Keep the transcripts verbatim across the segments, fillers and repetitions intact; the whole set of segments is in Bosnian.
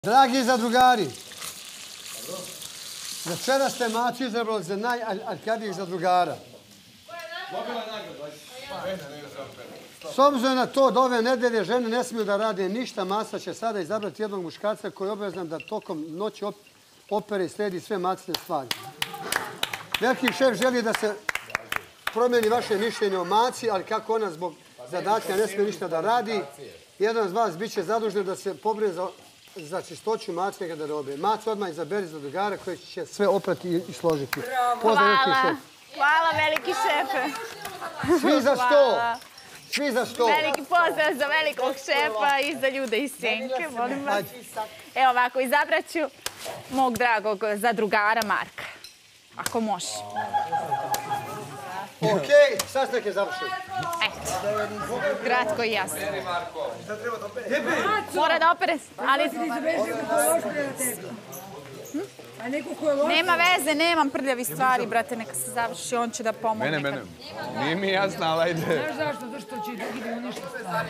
Dragi zadrugari, večera ste Macu izabrali za najarkadijih zadrugara. S obzirom na to da ove nedelje žene ne smiju da rade ništa, Maca će sada izabrati jednog muškarca koji je obavezan da tokom noći opere i sledi sve Macine stvari. Veliki šef želi da se promijeni vaše mišljenje o Maci, ali kako ona zbog zadatka ne smije ništa da radi, jedan od vas bit će zadužen da se pobrine za za čistoću Macine garderobe. Maco, odmah izaberi zadrugara koji će sve oprati i složiti. Pozdrav, veliki šef. Hvala, veliki šefe. Svi za sto. Svi za sto. Veliki pozdrav za velikog šefa i za ljude iz Senke. Molim vas. Evo ovako, izabrat ću mog dragog zadrugara Marka. Ako može. Okej, sastanak je završen. Eto, kratko i jasno. Mora da opere, ali... Nema veze, nemam prljavi stvari, brate, neka se završi, on će da pomogne. Mene, mene, nije mi jasno, ali ajde. Znaš zašto? Zašto će drugi da uništi stvari.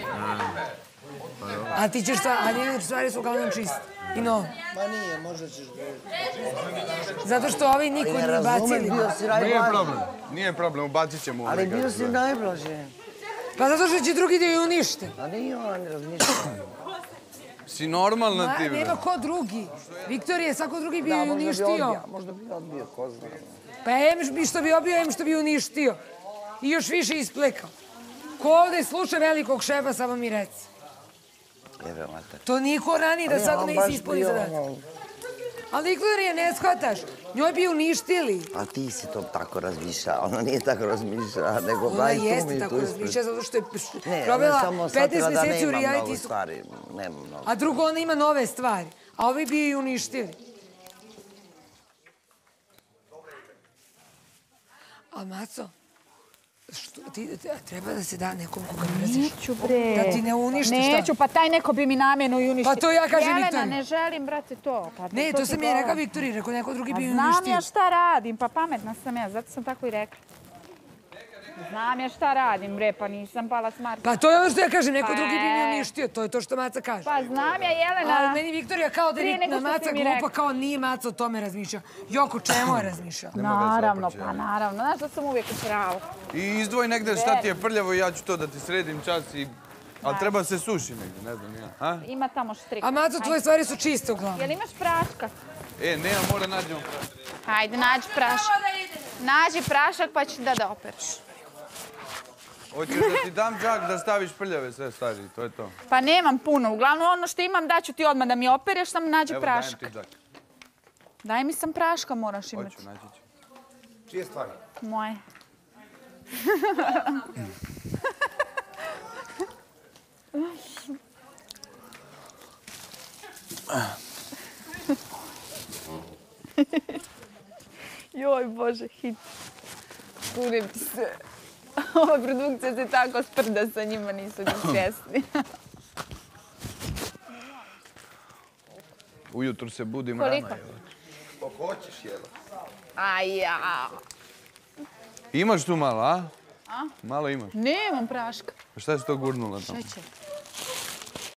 A ti ćeš stvari, a njene stvari su uglavnom čiste. I no. Ma nije, možda ćeš da... Zato što ovi niko nije bacili. Nije problem, nije problem, ubacit ćemo uvijek. Ali bio si najblaže. Pa zato što će drugi da ju unište. A nije ona ne razmišljala. Si normalna ti, bre. Nema ko drugi. Viktor je svako drugi bi ju uništio. Možda bi odbio, ko zna. Pa em što bi obio, em što bi uništio. I još više isplekao. Ko ovdje sluša velikog šefa, samo mi reci. To niko ranije da sad ne isi ispuni zadatak. Ali Viktorije, ne shvataš. Njoj bi uništili. A ti si to tako razmišljala. Ona nije tako razmišljala, nego Ona baš tu mi tu jeste tako razmišljala, zato što je Ne, provela ona samo petnaest shvatila da mjeseci u nema mnogo reality. stvari. Nema mnogo. A drugo, ona ima nove stvari. A ovi bi ju uništili. A Maco, što ti treba da se da nekom koga mrziš? Neću, bre. Da ti ne uništi šta? Neću, pa taj neko bi mi namjerno i uništio. Pa to ja kažem Viktoriji. Jelena, ne želim, brate, to. Ne, to sam ja rekao Viktoriji, rekao neko drugi bi ju Znam uništio. ja šta radim, pa pametna sam ja, zato sam tako i rekla. Znam ja šta radim, bre, pa nisam pala s Marka. Pa to je ono što ja kažem, neko drugi bi mi uništio, to je to što Maca kaže. Pa znam ja, Jelena. Ali meni Viktorija kao da je na Maca glupa, kao nije Maca o tome razmišljao. Joko, čemu je razmišljao? Naravno, pa naravno. Znaš da sam uvijek u pravu. I izdvoj negdje šta ti je prljavo i ja ću to da ti sredim čas i... Ali treba se suši negdje, ne znam ja. Ima tamo štrik. A Maco, tvoje stvari su čiste uglavnom. Jel imaš praška? E, nema, mora nađemo prašak. Hajde, nađi prašak. Nađi prašak pa ću da da opereš. Hoćeš da ti dam džak da staviš prljave sve stari, to je to. Pa nemam puno, uglavnom ono što imam daću ti odmah da mi opereš, samo nađi Evo, prašak. dajem ti džak. Daj mi sam praška, moraš imati. Hoću, naći ću. Čije stvari? Moje. Joj, Bože, hit. Kurim ti se. Ova produkcija se tako sprda sa njima, nisu ni svjesni. Ujutru se budim Koliko? rano. Koliko hoćeš, jela? Aj, ja. Imaš tu malo, a? A? Malo imaš. Nemam praška. Pa šta si to gurnula tamo? Šećer.